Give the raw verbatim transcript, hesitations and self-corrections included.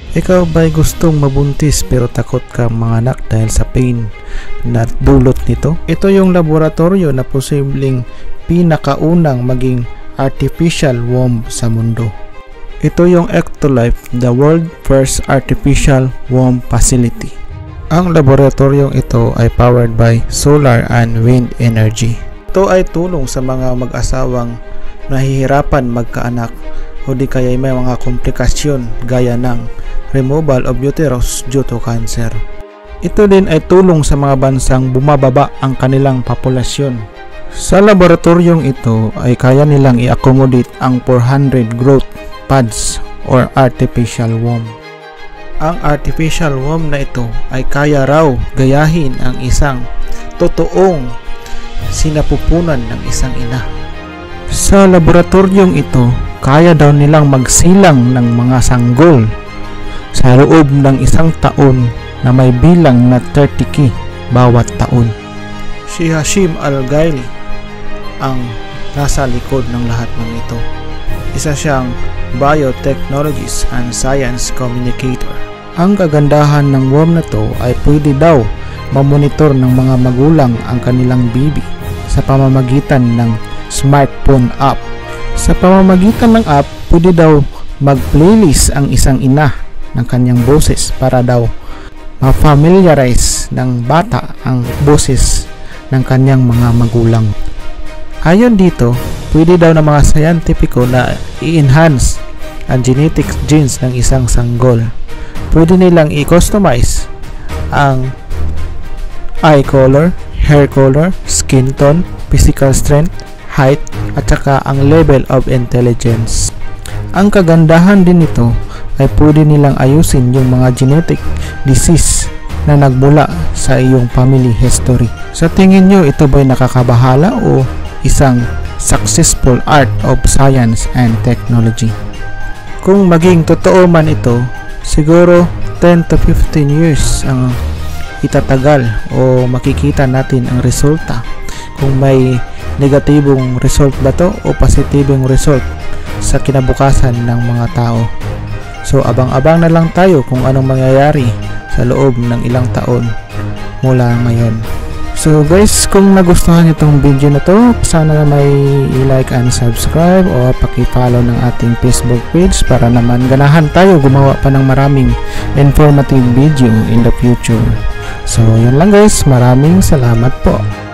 Ikaw ba'y gustong mabuntis pero takot kang manganak dahil sa pain na dulot nito? Ito yung laboratorio na posibleng pinakaunang maging artificial womb sa mundo. Ito yung Ectolife, the world first artificial womb facility. Ang laboratoryong ito ay powered by solar and wind energy. Ito ay tulong sa mga mag-asawang nahihirapan magkaanak o di kaya may mga komplikasyon gaya ng removal of uterus due to cancer. Ito din ay tulong sa mga bansang bumababa ang kanilang populasyon. Sa laboratoryong ito ay kaya nilang i-accommodate ang four hundred growth pads or artificial womb. Ang artificial womb na ito ay kaya raw gayahin ang isang totoong sinapupunan ng isang ina. Sa laboratoryong ito, kaya daw nilang magsilang ng mga sanggol sa loob ng isang taon na may bilang na thirty K bawat taon. Si Hashim Al-Ghaili ang nasa likod ng lahat ng ito. Isa siyang biotechnologist and science communicator. Ang kagandahan ng womb na to ay pwede daw mamonitor ng mga magulang ang kanilang baby sa pamamagitan ng smartphone app. Sa pamamagitan ng app, pwede daw mag-playlist ang isang ina ng kanyang boses para daw ma-familiarize ng bata ang boses ng kanyang mga magulang. Ayon dito, pwede daw ng mga scientifico na i-enhance ang genetic genes ng isang sanggol. Pwede nilang i-customize ang eye color, hair color, skin tone, physical strength, height, at saka ang level of intelligence. Ang kagandahan din nito ay pwede nilang ayusin yung mga genetic disease na nagmula sa iyong family history. Sa tingin nyo, ito ba'y nakakabahala o isang successful art of science and technology? Kung maging totoo man ito, siguro ten to fifteen years ang itatagal o makikita natin ang resulta kung may negatibong result ba to o positibong result sa kinabukasan ng mga tao. So abang-abang na lang tayo kung anong mangyayari sa loob ng ilang taon mula ngayon. So guys, kung nagustuhan niyo itong video na to, sana may i-like and subscribe o paki-follow ng ating Facebook page para naman ganahan tayo gumawa pa ng maraming informative video in the future. So yun lang guys, maraming salamat po.